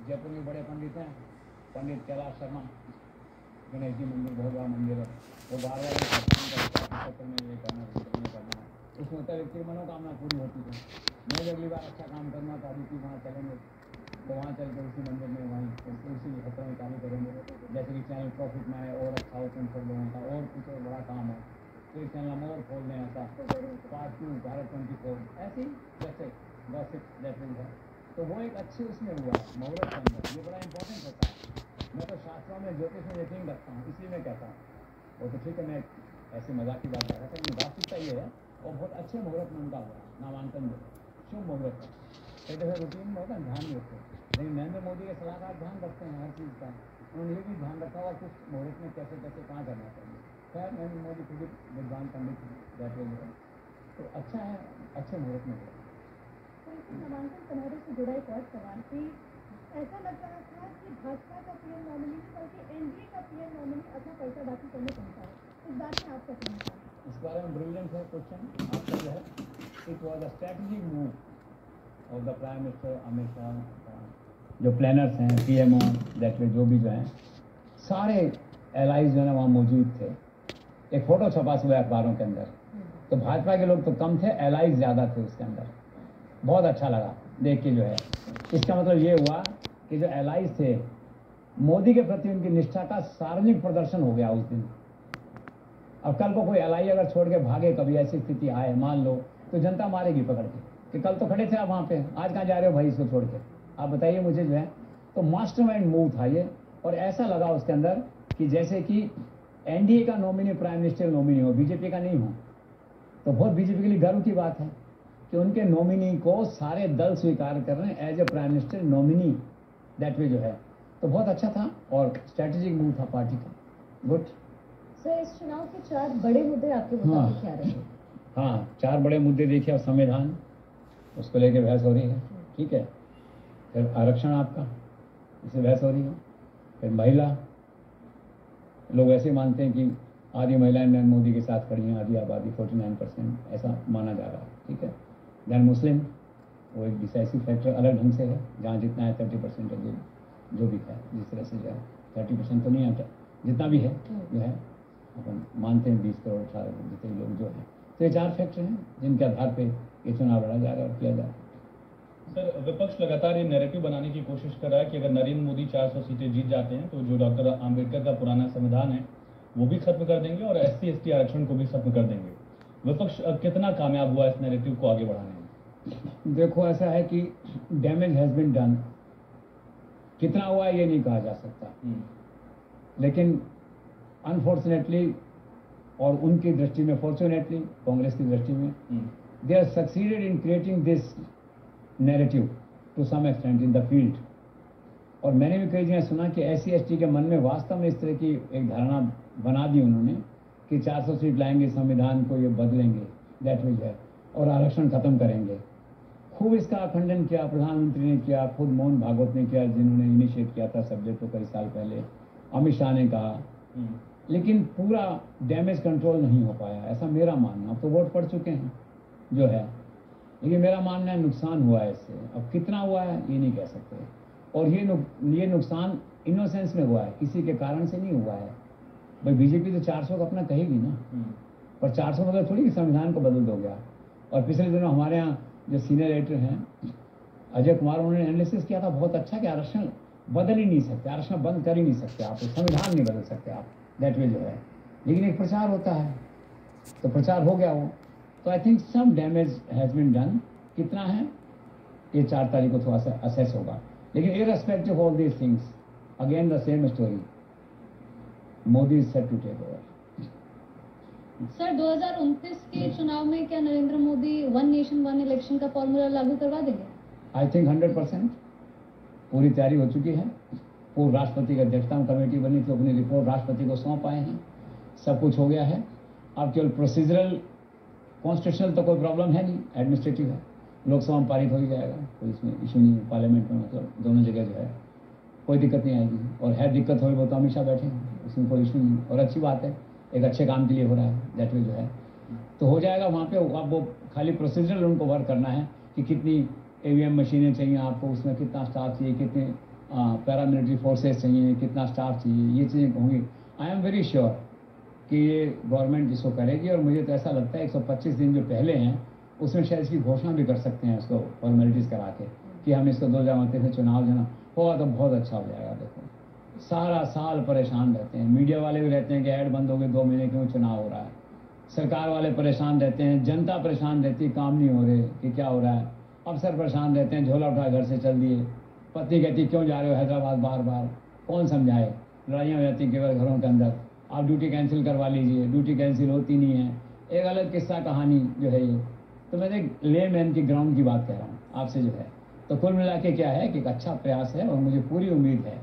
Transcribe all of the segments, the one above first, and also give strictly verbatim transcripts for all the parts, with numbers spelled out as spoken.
जयपुर में बड़े पंडित हैं, पंडित कैलाश शर्मा, गणेश जी मंदिर बहुत बड़ा मंदिर है, वो बार बार सत्र में ये करना नहीं करना है, उसमें होता है व्यक्ति मनोकामना पूरी होती है। मैं जब अगली बार अच्छा काम करना तो अभी वहाँ चलेंगे, तो वहाँ चल कर उसी मंदिर में वहीं उसी सत्र में चालू करेंगे। जैसे कि चैनल प्रॉफिट में है और अच्छा होता है सब लोगों का, और कुछ और बड़ा काम है तो एक चैनल हम और खोल दें, ऐसा part two Bharat twenty four ऐसी जैसे गॉसिप जैसे है। तो वो एक अच्छी उसमें हुआ है मुहूर्त के अंदर, ये बड़ा इंपॉर्टेंट होता है। मैं तो शास्त्रों में ज्योतिष में यकीन रखता हूँ, इसलिए मैं कहता हूँ। वो तो ठीक है, मैं ऐसे मजाक की बात कर रहा था, लेकिन वास्तविकता ये है और बहुत अच्छे मुहूर्त में उनका हुआ नामांकन में, शुभ मुहूर्त है। कई दफे रूटीन में होता है ध्यान नहीं रखते, लेकिन नरेंद्र मोदी के सलाहकार ध्यान रखते हैं हर चीज़ का। उन्होंने ये भी ध्यान रखा हुआ कुछ मुहूर्त में कैसे कैसे कहाँ करना चाहिए। खैर नरेंद्र मोदी खुद विद्वान पंडित बैठे हुए हैं, तो अच्छा है, अच्छे मुहूर्त में हुआ। नामांकन समारोह से जुड़ा एक और सवाल कि ऐसा लग रहा था कि भाजपा का पीएम नॉमिनी बल्कि एनडीए का पीएम नॉमिनी अपना पर्चा दाखिल करने पहुंचा है, इस बात में आपका कहना है? इस बारे में ब्रिलियंट है क्वेश्चन आपका जो है। It was a strategic move of the prime minister Amit Shah, जो प्लानर्स हैं पीएमओ दैट वे जो भी जो हैं सारे एलाइज जो है वहाँ मौजूद थे। एक फोटो छपा हुआ है अखबारों के अंदर, तो भाजपा के लोग तो कम थे, एलाइज ज़्यादा थे उसके अंदर। बहुत अच्छा लगा देख के जो है। इसका मतलब ये हुआ कि जो एलाइज थे मोदी के प्रति उनकी निष्ठा का सार्वजनिक प्रदर्शन हो गया उस दिन। अब कल को कोई एलाई अगर छोड़ के भागे, कभी ऐसी स्थिति आए मान लो, तो जनता मारेगी पकड़ के कि कल तो खड़े थे आप वहाँ पे, आज कहाँ जा रहे हो भाई इसको छोड़ के, आप बताइए मुझे जो है। तो मास्टरमाइंड मूव था ये, और ऐसा लगा उसके अंदर कि जैसे कि एनडीए का नॉमिनी प्राइम मिनिस्टर नॉमिनी हो, बीजेपी का नहीं हो। तो बहुत बीजेपी के लिए गर्व की बात है कि उनके नॉमिनी को सारे दल स्वीकार कर रहे हैं as a prime minister nominee that way जो है। तो बहुत अच्छा था और स्ट्रैटेजिक मूव था पार्टी का। गुड सर, इस चुनाव के चार बड़े मुद्दे आपके मुताबिक क्या रहे? हाँ, चार बड़े मुद्दे देखिए। अब संविधान, उसको लेके बहस हो रही है, ठीक है। फिर आरक्षण आपका, इससे बहस हो रही है। फिर महिला, लोग ऐसे मानते हैं कि आधी महिलाएं नरेंद्र मोदी के साथ खड़ी हैं, आधी आबादी फोर्टी नाइन परसेंट ऐसा माना जा रहा है, ठीक है। दैन मुस्लिम, वो एक डिसाइसिव फैक्टर अलग ढंग से है, जहाँ जितना है थर्टी परसेंट है, जो जो भी है जिस तरह से जो है थर्टी परसेंट तो नहीं आता, जितना भी है जो है अपन मानते हैं बीस करोड़ अठारह जितने लोग जो हैं। तो ये चार फैक्टर हैं जिनके आधार पर ये चुनाव लड़ा जा रहा है और किया जा रहा है। सर, विपक्ष लगातार ये नैरेटिव बनाने की कोशिश कर रहा है कि अगर नरेंद्र मोदी चार सौ सीटें जीत जाते हैं तो जो डॉक्टर आम्बेडकर का पुराना संविधान है वो भी खत्म कर देंगे और एस सी एस टी आरक्षण को भी खत्म कर देंगे। विपक्ष कितना कामयाब हुआ इस नैरेटिव को आगे बढ़ाने में? देखो, ऐसा है कि डैमेज हैज बीन डन। कितना हुआ ये नहीं कहा जा सकता, लेकिन अनफॉर्चुनेटली और उनकी दृष्टि में, फॉर्चुनेटली कांग्रेस की दृष्टि में, they are succeeded in creating this narrative to some extent in the field. और मैंने भी कई जगह सुना कि एस सी एस टी के मन में वास्तव में इस तरह की एक धारणा बना दी उन्होंने कि चार सौ सीट लाएंगे, संविधान को ये बदलेंगे, दैट विल है, और आरक्षण खत्म करेंगे। खूब इसका खंडन किया, प्रधानमंत्री ने किया, खुद मोहन भागवत ने किया, जिन्होंने इनिशिएट किया था सब्जेक्ट को कई साल पहले, अमित शाह ने कहा, लेकिन पूरा डैमेज कंट्रोल नहीं हो पाया, ऐसा मेरा मानना। अब तो वोट पड़ चुके हैं जो है, लेकिन मेरा मानना है नुकसान हुआ है इससे। अब कितना हुआ है ये नहीं कह सकते, और ये नुक, ये नुकसान इनोसेंस में हुआ है, किसी के कारण से नहीं हुआ है। भाई बीजेपी तो चार सौ का अपना कहेगी ना, पर चार सौ मतलब थोड़ी कि संविधान को बदल दो गया। और पिछले दिनों हमारे यहाँ जो सीनियर एडिटर हैं अजय कुमार, उन्होंने एनालिसिस किया था बहुत अच्छा कि आरक्षण बदल ही नहीं सकते, आरक्षण बंद कर ही नहीं सकते आप, संविधान नहीं बदल सकते आप, दैट वे जो है। लेकिन एक प्रचार होता है, तो प्रचार हो गया वो। तो I think some damage has been done. कितना है ये चार तारीख को थोड़ा सा असेस होगा, लेकिन irrespective of these things again the same story, Modi is set to take over. Sir, दो हज़ार उनतीस के चुनाव में क्या Narendra Modi one nation one election का फॉर्मूला लागू करवा देंगे? आई थिंक हंड्रेड परसेंट पूरी तैयारी हो चुकी है। पूर्व राष्ट्रपति की अध्यक्षता में कमेटी बनी थी, अपनी रिपोर्ट राष्ट्रपति को सौंप आए हैं, सब कुछ हो गया है। अब केवल प्रोसीजरल, कॉन्स्टिट्यूशनल तो कोई प्रॉब्लम है नहीं, एडमिनिस्ट्रेटिव है, लोकसभा में पारित हो ही जाएगा, कोई इसमें इशू नहीं है। पार्लियामेंट में मतलब दोनों जगह जो है कोई दिक्कत नहीं आएगी, और है दिक्कत होगी वो तो हमेशा बैठे हैं, उसमें कोई इशू नहीं। और अच्छी बात है, एक अच्छे काम के लिए हो रहा है, दैट वे जो है तो हो जाएगा वहाँ पे। अब वो खाली प्रोसीजरल उनको वर्क करना है कि कितनी ए वी एम मशीनें चाहिए आपको, उसमें कितना स्टाफ चाहिए, कितने पैरामिलिट्री फोर्सेस चाहिए, कितना स्टाफ चाहिए, ये चीज़ें होंगी। आई एम वेरी श्योर कि ये गवर्नमेंट इसको करेगी, और मुझे तो ऐसा लगता है एक सौ पच्चीस दिन जो पहले हैं उसमें शायद इसकी घोषणा भी कर सकते हैं, इसको फॉर्मेलिटीज़ करा के कि हम इसको दो जमाते थे चुनाव जो ना होगा तो बहुत अच्छा हो जाएगा। देखो सारा साल परेशान रहते हैं, मीडिया वाले भी रहते हैं कि ऐड बंद हो गए, दो महीने क्यों चुनाव हो रहा है, सरकार वाले परेशान रहते हैं, जनता परेशान रहती है, काम नहीं हो रहे कि क्या हो रहा है, अफसर परेशान रहते हैं, झोला उठा घर से चल दिए, पत्नी कहती क्यों जा रहे हो हैदराबाद बार बार, कौन समझाए, लड़ाइयाँ हो जाती केवल घरों के अंदर, आप ड्यूटी कैंसिल करवा लीजिए, ड्यूटी कैंसिल होती नहीं है, एक अलग किस्सा कहानी जो है ये। तो मैं एक ले मैन की ग्राउंड की बात कह रहा हूँ आपसे जो है। तो कुल मिला के क्या है कि एक अच्छा प्रयास है, और मुझे पूरी उम्मीद है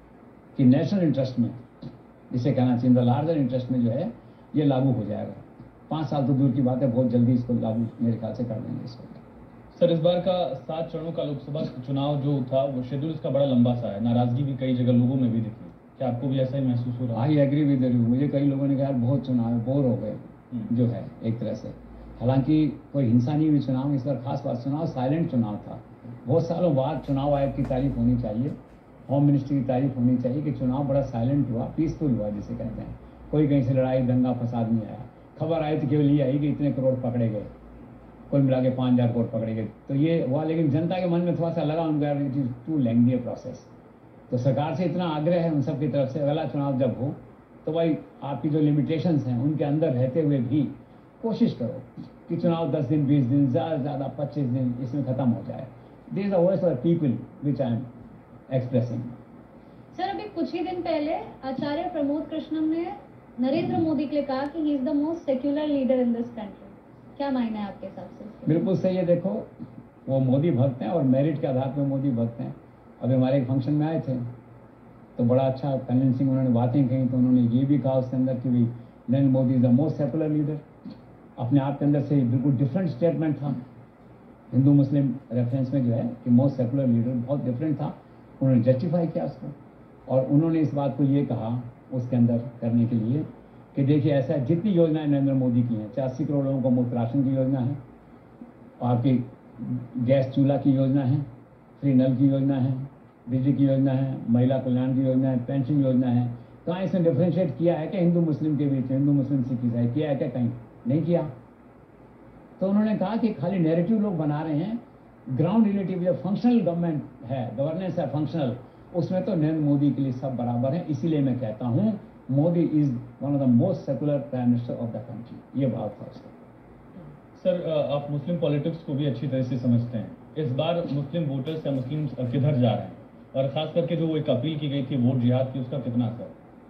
कि नेशनल इंटरेस्ट में, जिसे कहना चाहिए द लार्जर इंटरेस्ट में जो है ये लागू हो जाएगा। पाँच साल तो दूर की बात है, बहुत जल्दी इसको लागू मेरे ख्याल से कर देंगे इसको। सर, इस बार का सात चरणों का लोकसभा चुनाव जो था वो शेड्यूल इसका बड़ा लंबा सा है, नाराजगी भी कई जगह लोगों में भी दिखी, क्या आपको भी ऐसा ही महसूस हो रहा है? I agree with you. मुझे कई लोगों ने कहा यार बहुत चुनाव बोर हो गए जो है एक तरह से, हालांकि कोई हिंसा नहीं हुई चुनाव में। इस बार खास बात चुनाव साइलेंट चुनाव था। बहुत सालों बाद चुनाव आयोग की तारीफ होनी चाहिए, होम मिनिस्ट्री की तारीफ होनी चाहिए कि चुनाव बड़ा साइलेंट हुआ, पीसफुल हुआ जिसे कहते हैं। कोई कहीं से लड़ाई दंगा फसाद नहीं आया। खबर आई तो केवल ये आई कि इतने करोड़ पकड़े गए, कुल मिला के पाँच हजार करोड़ पकड़े गए, तो ये हुआ। लेकिन जनता के मन में थोड़ा सा लगा उनको यार it is too lengthy process. तो सरकार से इतना आग्रह है उन सब की तरफ से, अगला चुनाव जब हो तो भाई आपकी जो लिमिटेशंस हैं उनके अंदर रहते हुए भी कोशिश करो कि चुनाव दस दिन बीस दिन ज़्यादा से ज़्यादा पच्चीस दिन इसमें ख़त्म हो जाए। This is the voice of people which I am expressing. Sir, अभी कुछ ही दिन पहले आचार्य प्रमोद कृष्णम ने नरेंद्र मोदी के लिए कहा कि he is the most secular leader in this country. क्या मायने है आपके हिसाब से? बिल्कुल सही है। देखो वो मोदी भक्त हैं और मेरिट के आधार पर मोदी भक्त हैं। अभी हमारे एक फंक्शन में आए थे तो बड़ा अच्छा कन्विंसिंग उन्होंने बातें कही। तो उन्होंने ये भी कहा उसके अंदर कि भाई Narendra Modi is the most secular leader. अपने आप के अंदर से बिल्कुल डिफरेंट स्टेटमेंट था हिंदू मुस्लिम रेफरेंस में जो है कि मोस्ट सेकुलर लीडर, बहुत डिफरेंट था। उन्होंने जस्टिफाई किया उसको, और उन्होंने इस बात को ये कहा उसके अंदर करने के लिए कि देखिए ऐसा जितनी योजनाएं नरेंद्र मोदी की हैं, अस्सी करोड़ लोगों को मुफ्त राशन की योजना है, आपकी गैस चूल्हा की योजना है, फ्री नल की योजना है, बिजली की योजना है, महिला कल्याण की योजना है, पेंशन योजना है। कहाँ इसने डिफ्रेंशिएट किया है कि हिंदू मुस्लिम के बीच, हिंदू मुस्लिम सिख ईसाई किया है क्या? कहीं नहीं किया। तो उन्होंने कहा कि खाली नैरेटिव लोग बना रहे हैं, ग्राउंड रिलेटिव जो फंक्शनल गवर्नमेंट है, गवर्नेंस है फंक्शनल, उसमें तो नरेंद्र मोदी के लिए सब बराबर है। इसीलिए मैं कहता हूँ Modi is one of the most secular prime minister of the country. ये बात था उसका। सर, आप मुस्लिम पॉलिटिक्स को भी अच्छी तरह से समझते हैं। इस बार मुस्लिम वोटर्स या मुस्लिम किधर जा रहे हैं, और खास करके जो वो एक अपील की गई थी वोट जिहाद की, उसका कितना असर?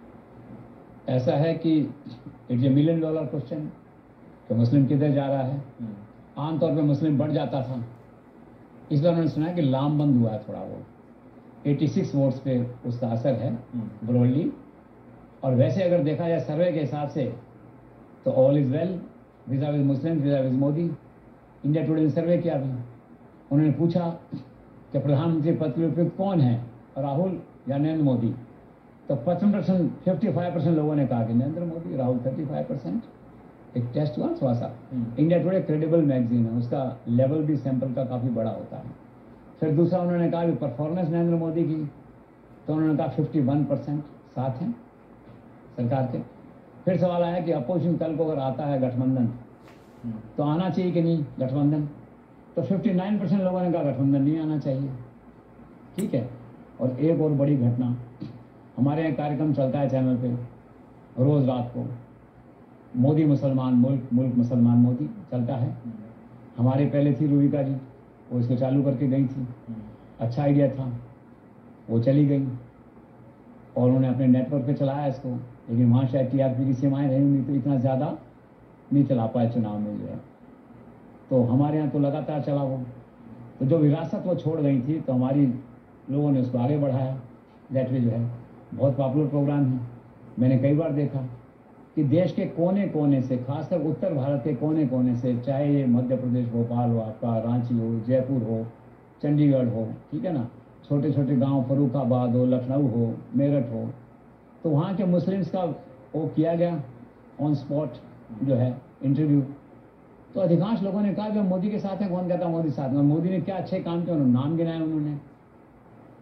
ऐसा है कि it's a million dollar question कि मुस्लिम किधर जा रहा है। आमतौर पे मुस्लिम बढ़ जाता था, इस बार उन्होंने सुना है कि लामबंद हुआ है थोड़ा। वो छियासी वोट्स पे उसका असर है ब्रॉडली। और वैसे अगर देखा जाए सर्वे के हिसाब से तो all is well vis-a-vis Muslim vis-a-vis Modi. India Today ने सर्वे किया अभी, उन्होंने पूछा कि प्रधानमंत्री पद के उपयुक्त कौन है, राहुल या नरेंद्र मोदी। तो पचपन परसेंट फिफ्टी फाइव परसेंट लोगों ने कहा कि Narendra Modi, Rahul thirty five percent. एक टेस्ट हुआ थोड़ा सा। इंडिया टुडे क्रेडिबल मैगजीन है, उसका लेवल भी सैंपल का काफ़ी बड़ा होता है। फिर दूसरा उन्होंने कहा कि परफॉर्मेंस नरेंद्र मोदी की, तो उन्होंने कहा फिफ्टी वन परसेंट साथ हैं सरकार के। फिर सवाल आया कि अपोजिशन कल को अगर आता है गठबंधन तो आना चाहिए कि नहीं गठबंधन, तो फिफ्टी नाइन परसेंट लोगों ने कहा गठबंधन नहीं आना चाहिए। ठीक है। और एक और बड़ी घटना, हमारे यहाँ कार्यक्रम चलता है चैनल पे रोज़ रात को, मोदी मुसलमान मुल्क, मुल्क मुसलमान मोदी चलता है। हमारे पहले थी रूबिका जी, वो इसको चालू करके गई थी, अच्छा आइडिया था, वो चली गई और उन्होंने अपने नेटवर्क पे चलाया इसको। लेकिन वहाँ शायद टीआरपी की सीमाएँ रही नहीं, तो इतना ज़्यादा नहीं चला पाए चुनाव में जो है। तो हमारे यहाँ तो लगातार चला वो। तो जो विरासत वो छोड़ गई थी, तो हमारी लोगों ने उसको आगे बढ़ाया। दैट वे जो है बहुत पॉपुलर प्रोग्राम है। मैंने कई बार देखा कि देश के कोने कोने से, खासकर उत्तर भारत के कोने कोने से, चाहे ये मध्य प्रदेश भोपाल हो, आपका रांची हो, जयपुर हो, चंडीगढ़ हो, ठीक है ना, छोटे छोटे गांव फरुखाबाद हो, लखनऊ हो, मेरठ हो, तो वहाँ के मुस्लिम्स का वो किया गया ऑन स्पॉट जो है इंटरव्यू। तो अधिकांश लोगों ने कहा कि मोदी के साथ हैं। कौन कहता मोदी साथ में? मोदी ने क्या अच्छे काम किए, उन्होंने नाम गिनाए उन्होंने।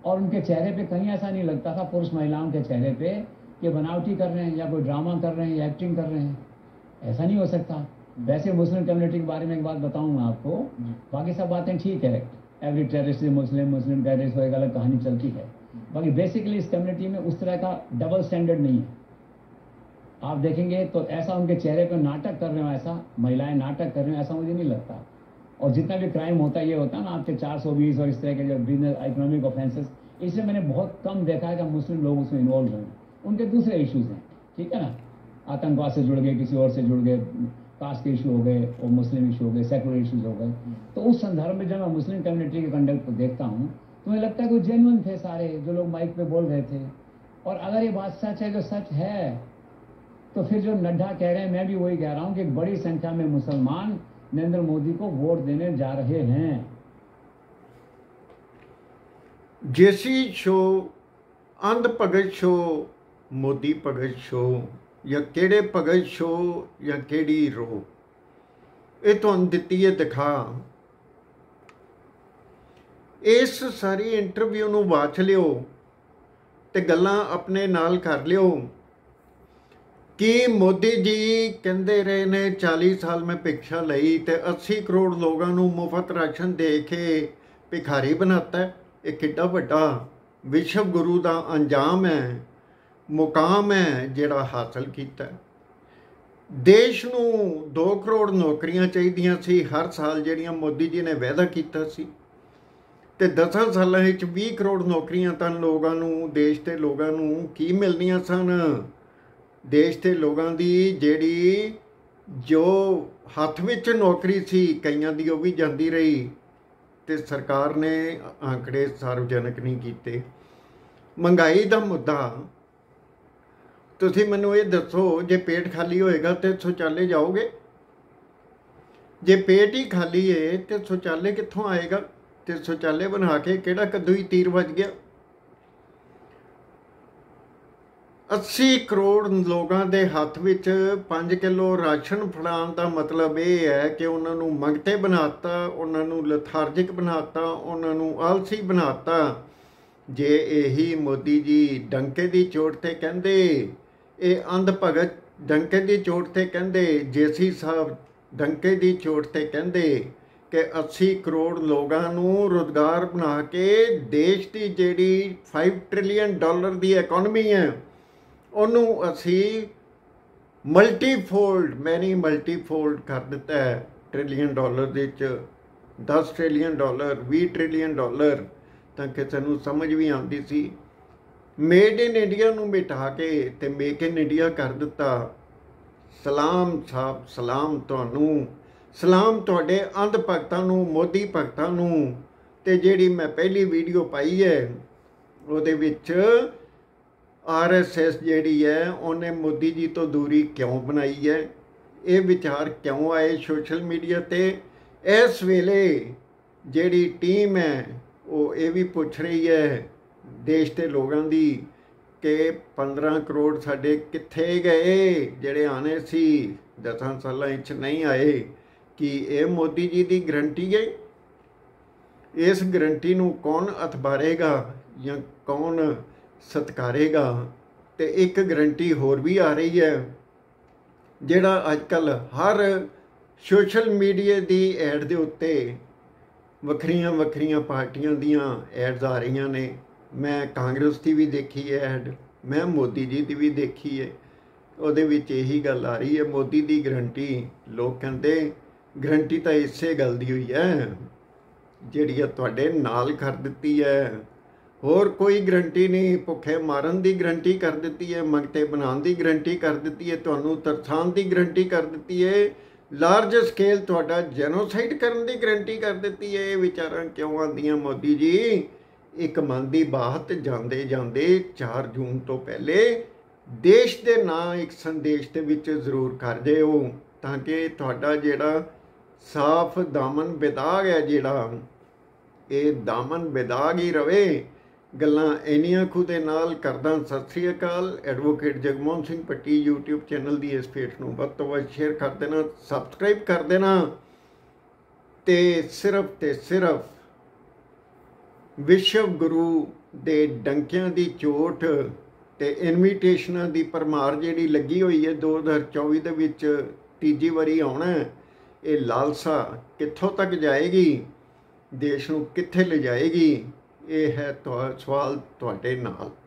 और उनके चेहरे पे कहीं ऐसा नहीं लगता था पुरुष महिलाओं के चेहरे पे कि बनावटी कर रहे हैं या कोई ड्रामा कर रहे हैं या एक्टिंग कर रहे हैं। ऐसा नहीं हो सकता। वैसे मुस्लिम कम्युनिटी के बारे में एक बात बताऊं मैं आपको, बाकी सब बातें ठीक है, every terrorist Muslim, Muslim terrorist को एक अलग कहानी चलती है, बाकी बेसिकली इस कम्युनिटी में उस तरह का डबल स्टैंडर्ड नहीं है। आप देखेंगे तो ऐसा उनके चेहरे पर नाटक कर रहे हो, ऐसा महिलाएं नाटक कर रहे हो, ऐसा मुझे नहीं लगता। और जितना भी क्राइम होता है ये होता है ना आपके चार सौ बीस और इस तरह के जो बिजनेस इकोनॉमिक ऑफेंसेस, इसमें मैंने बहुत कम देखा है कि मुस्लिम लोग उसमें इन्वॉल्व हुए। उनके दूसरे इश्यूज हैं, ठीक है ना, आतंकवाद से जुड़ गए, किसी और से जुड़ गए, कास्ट के इशू हो गए और मुस्लिम इशू हो गए, सेकुलर इशूज हो गए। तो उस संदर्भ में जब मैं मुस्लिम कम्युनिटी के कंडक्ट को देखता हूँ तो मुझे लगता है कि जेन्युइन थे सारे जो लोग माइक पे बोल रहे थे। और अगर ये बात सच है, जो सच है, तो फिर जो नड्डा कह रहे हैं, मैं भी वही कह रहा हूँ कि एक बड़ी संख्या में मुसलमान नरेंद्र मोदी को वोट देने जा रहे हैं। जेसी शो, अंध भगत शो, मोदी भगत शो या केड़े भगत शो या केड़ी रो, ये तुहानूं दित्ती है दिखा। इस सारी इंटरव्यू नूं वाच लिओ ते गल्लां अपने नाल कर लिओ कि मोदी जी कहते रहे ने चालीस साल में भिक्षा लई ते अस्सी करोड़ लोगों को मुफ्त राशन दे के भिखारी बनाता है। एक कितना बड़ा विश्व गुरु का अंजाम है, मुकाम है जिहड़ा हासिल किया। देश नूं दो करोड़ नौकरियां चाहिदियां सी हर साल, जिहड़ियां मोदी जी ने वायदा किया सी, ते दसां सालां विच बीस करोड़ नौकरियां तन लोगों नूं, देश के लोगों नूं की मिलनियां सन। देश के लोगों की जिहड़ी जो हथ विच नौकरी सी कईयां दी, वो भी जाती रही ते सरकार ने आंकड़े सार्वजनिक नहीं कीते। महंगाई का मुद्दा, तुसीं मैनूं ये दसो, जे पेट खाली होएगा तो शौचालय जाओगे? जे पेट ही खाली है तो शौचालय कित्थों आएगा? तो शौचालय बना के किहड़ा कद्दू ही तीर वज गया। अस्सी करोड़ लोगों के हथ विच पाँच किलो राशन फड़ाउण का मतलब ये है कि उन्होंने मंगते बनाता, उन्होंने लथार्जिक बनाता, उन्होंने आलसी बनाता। जे यही मोदी जी डंके की चोट ते कहंदे, ये अंध भगत डंके की चोट ते कहंदे, जेसी साहब डंके की चोट ते कहंदे कि अस्सी करोड़ लोगों को रोजगार बना के देश की जिहड़ी फाइव ट्रिलियन डॉलर की इकोनॉमी है ਉਹਨੂੰ ਅਸੀਂ ਮਲਟੀਫੋਲਡ ਮੈਨੀ ਮਲਟੀਫੋਲਡ ਕਰ ਦਿੱਤਾ ਹੈ। ਟ੍ਰਿਲੀਅਨ ਡਾਲਰ ਦੇ ਵਿੱਚ ਦਸ ਟ੍ਰਿਲੀਅਨ ਡਾਲਰ, ਵੀਹ ਟ੍ਰਿਲੀਅਨ ਡਾਲਰ, ਤਾਂ ਕਿਸੇ ਨੂੰ ਸਮਝ ਵੀ ਆਉਂਦੀ ਸੀ। ਮੇਡ ਇਨ ਇੰਡੀਆ ਨੂੰ ਮਿਟਾ ਕੇ ਤੇ ਮੇਕ ਇਨ ਇੰਡੀਆ ਕਰ ਦਿੱਤਾ। ਸਲਾਮ ਸਾਹਿਬ, ਸਲਾਮ ਤੁਹਾਨੂੰ, ਸਲਾਮ ਤੁਹਾਡੇ ਅੰਧ ਭਗਤਾਂ ਨੂੰ, ਮੋਦੀ ਭਗਤਾਂ ਨੂੰ। ਤੇ ਜਿਹੜੀ ਮੈਂ ਪਹਿਲੀ ਵੀਡੀਓ ਪਾਈ ਹੈ ਉਹਦੇ ਵਿੱਚ आर एस एस जी है उन्हें मोदी जी तो दूरी क्यों बनाई है, ये विचार क्यों आए सोशल मीडिया ते। इस वेले जी टीम है वो ये भी पूछ रही है देश के लोगों की कि पंद्रह करोड़ साढ़े कित्थे गए जेड़े आने सी दसां सालां विच नहीं आए। कि ये मोदी जी की गारंटी है? इस गारंटी नूं कौन अथबारेगा या कौन सत्कारेगा? तो एक गारंटी होर भी आ रही है, जिहड़ा अजकल हर सोशल मीडिया की एड के उत्ते वखरियां वखरियां पार्टियां दियां एड्स आ रही ने। मैं कांग्रेस की भी देखी है एड, मैं मोदी जी की भी देखी है। उहदे विच यही गल आ रही है, मोदी की गारंटी। लोग कहते गारंटी तो इसे गल दी हुई है जिहड़ी तुहाडे नाल कर दित्ती है, होर कोई गारंटी नहीं। भुखे मारन की गारंटी कर दी है, मंगते बनाने की गारंटी कर दी है, तुहानूं तरसाण की गारंटी कर दी है, लार्ज स्केल तुहाडा जेनोसाइड करने की गारंटी कर दी है। ये विचारां क्यों आंदियां मोदी जी? एक मन की बात जाते जाते चार जून तो पहले देश के नां एक संदेश के विच जरूर कर दिओ, ताकि तुहाडा जिहड़ा साफ दामन बेदाग है, जिहड़ा ये दामन बेदाग ही रवे। गल्लां इन्नियां खुद नाल करदा सत श्री अकाल। एडवोकेट जगमोहन सिंह पट्टी यूट्यूब चैनल की इस पेज नूं वध तों वध शेयर कर देना, सबसक्राइब कर देना। ते सिर्फ ते सिर्फ विश्व गुरु ਦੇ ਡੰਕਿਆਂ ਦੀ ਚੋਟ ਤੇ ਇਨਵੀਟੇਸ਼ਨਾਂ ਦੀ ਪਰਮਾਰ ਜਿਹੜੀ ਲੱਗੀ ਹੋਈ ਹੈ ਦੋ ਹਜ਼ਾਰ ਚੌਵੀ ਦੇ ਵਿੱਚ ਤੀਜੀ ਵਾਰੀ ਆਉਣਾ, ਇਹ ਲਾਲਸਾ ਕਿੱਥੋਂ ਤੱਕ ਜਾਏਗੀ, ਦੇਸ਼ ਨੂੰ ਕਿੱਥੇ ਲਿਜਾਏਗੀ, ਇਹ ਹੈ ਸਵਾਲ ਤੁਹਾਡੇ ਨਾਲ।